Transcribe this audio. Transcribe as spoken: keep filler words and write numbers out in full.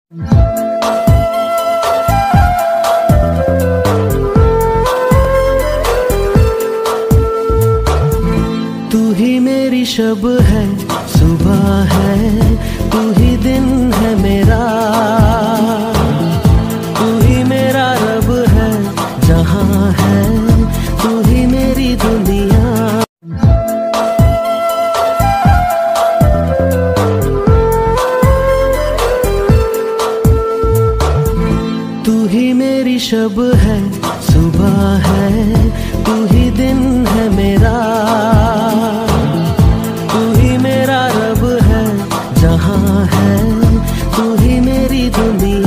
तू ही मेरी शब है, सुबह है, तू ही दिन है मेरा, तू ही मेरा रब है, जहां है तू ही मेरी दुनिया। तू ही मेरी शब है, सुबह है, तू ही दिन है मेरा, तू ही मेरा रब है, जहां है तू ही मेरी दुनिया।